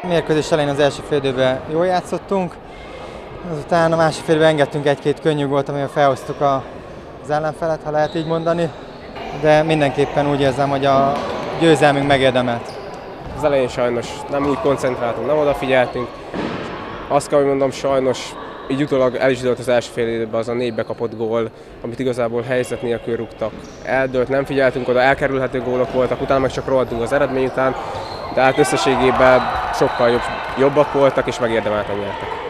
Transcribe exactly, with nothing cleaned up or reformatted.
Mérkőzés elején az első fél időben jól játszottunk, azután a másik fél időben engedtünk egy-két könnyű gólt, amivel felhoztuk az ellenfelet, ha lehet így mondani, de mindenképpen úgy érzem, hogy a győzelmünk megérdemelt. Az elején sajnos nem úgy koncentráltunk, nem odafigyeltünk. Azt kell, hogy mondom, sajnos így utólag el is dőlt az első fél időben az a négy bekapott gól, amit igazából helyzet nélkül rúgtak. Eldőlt, nem figyeltünk oda, elkerülhető gólok voltak, utána meg csak rohadtunk az eredmény után, de hát összességében sokkal jobb, jobbak voltak és megérdemelten nyertek.